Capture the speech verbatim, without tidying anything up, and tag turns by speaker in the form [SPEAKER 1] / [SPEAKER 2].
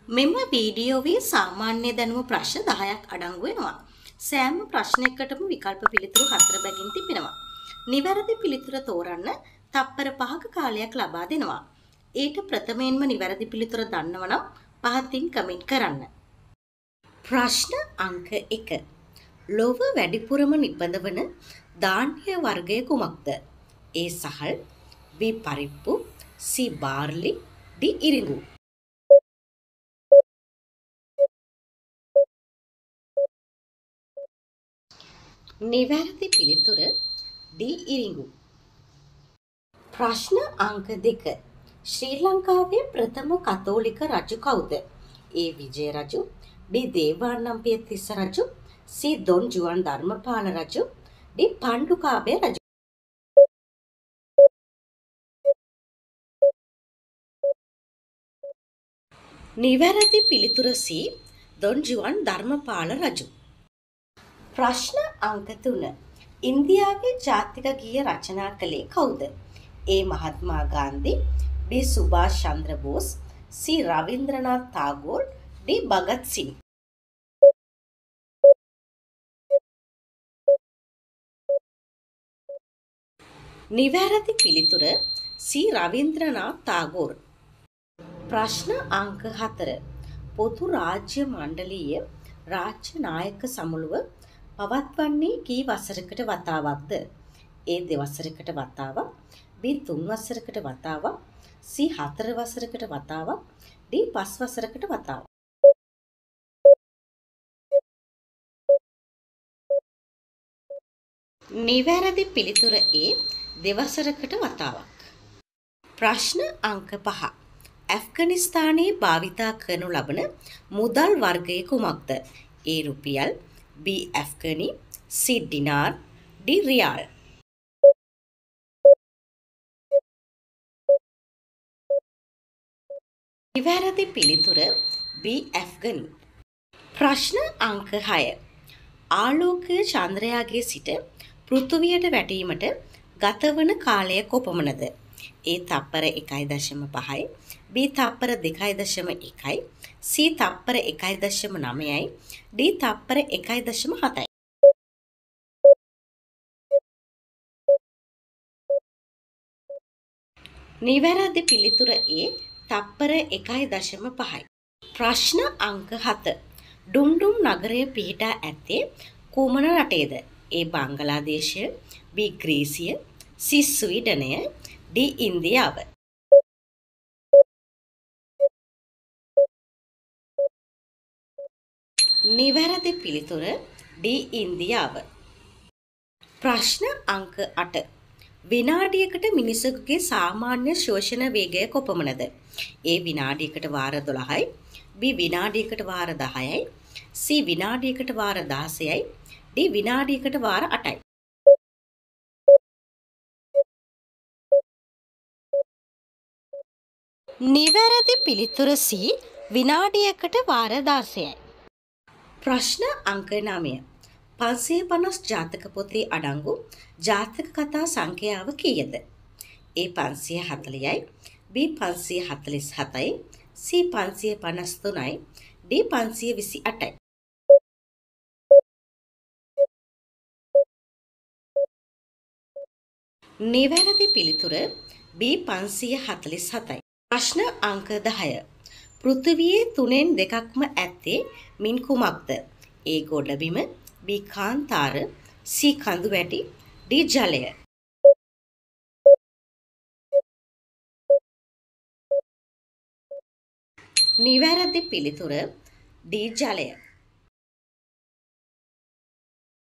[SPEAKER 1] මෙම වීඩියෝවේ සාමාන්‍ය දැනුම ප්‍රශ්න දහයක් අඩංගු වෙනවා. සෑම ප්‍රශ්නයකටම විකල්ප පිළිතුරු හතර බැගින් තිබෙනවා. නිවැරදි පිළිතුර තෝරන්න තප්පර පහක කාලයක් ලබා දෙනවා. ඊට ප්‍රථමයෙන්ම නිවැරදි පිළිතුර දන්නවනම් පහතින් කමෙන්ට් කරන්න. ප්‍රශ්න අංක එක. ලොව වැඩිපුරම නිපදවන ධාන්‍ය වර්ගය කුමක්ද? A සහල්, B පරිප්පු, C බාර්ලි, D ඉරිඟු. නිවැරදි පිළිතුර D ඉරිඟු. ප්‍රශ්න අංක දෙක. ශ්‍රී ලංකාවේ ප්‍රථම කතෝලික රජු කවුද? A විජය රජු, B දේවානම්පිය තිස්ස රජු, C දොන් ජුවන් ධර්මපාල රජු, D පණ්ඩුකාභය රජු. නිවැරදි පිළිතුර C දොන් ජුවන් ධර්මපාල රජු. ප්‍රශ්න අංක තුන. ඉන්දියාවේ ජාතික ගීය රචනා කළේ කවුද? A Mahatma Gandhi, B සුභාෂ් Chandra බෝස්, C Rabindranath tagore, D භගත් සිං. නිවැරදි පිළිතුර C රවීන්ද්‍රනාත් tagore. ප්‍රශ්න අංක හතර. පොදු රාජ්‍ය මණ්ඩලීය රාජ්‍ය නායක සමුළුව පවත්වන්නේ කී වසරකට වතාවක්ද? A දෙවසරකට වතාවක්, B තුන් වසරකට වතාවක්, C හතර වසරකට වතාවක්, D පස් වසරකට වතාවක්. නිවැරදි පිළිතුර A දෙවසරකට වතාවක්. ප්‍රශ්න අංක පහ. ඇෆ්ගනිස්තානයේ භාවිතා කරනු ලබන මුදල් වර්ගය කුමක්ද? A රුපියල්, B ඇෆ්ගනි, C ඩිනාර්, D රියාල්. නිවැරදි පිළිතුර B ඇෆ්ගනි. ප්‍රශ්න අංක හය. ආලෝකය චන්ද්‍රයාගේ සිට පෘථුවියට වැටීමට ගතවන කාලය කොපමණද? A තප්පර එකයි දශම පහයි, B තප්පර දෙකයි දශම එකයි, C තප්පර එකයි දශම නවයයි, D තප්පර එකයි දශම හතයි. නිවැරදි පිළිතුර A තප්පර එකයි දශම පහයි. ප්‍රශ්න අංක හත. ඩුම්ඩුම් නගරය පිහිටා ඇත්තේ කුමන රටේද? A බංගලාදේශය, B ග්‍රීසිය, C ස්වීඩනය, D ඉන්දියාව. නිවැරදි පිළිතුර D ඉන්දියාව. ප්‍රශ්න අංක අට. විනාඩියකට මිනිසෙකුගේ සාමාන්‍ය ශ්වසන වේගය කොපමණද? A විනාඩියකට වාර දොළහයි, B විනාඩියකට වාර දහයයි, C විනාඩියකට වාර දහසයයි, D විනාඩියකට වාර අටයි. නිවැරදි පිළිතුර C විනාඩියකට වාර දාසයයි. ප්‍රශ්න අංක නවය. පන්සිය පනස් ජාතක පොතේ අඩංගු ජාතක කතා සංඛ්‍යාව කීයද? A පන්සිය හතළිහයි, B පන්සිය හතළිස් හතයි, C පන්සිය පනස් තුනයි, D පන්සිය විසි අටයි. නිවැරදි පිළිතුර B පන්සිය හතළිස් හතයි. ප්‍රශ්න අංක දහය. පෘථිවියේ තුනෙන් දෙකක්ම ඇත්තේ මින් කුමක්ද? A ගොඩබිම, B කාන්තාර, C කඳු වැටි, D ජලය. නිවැරදි පිළිතුර D ජලය.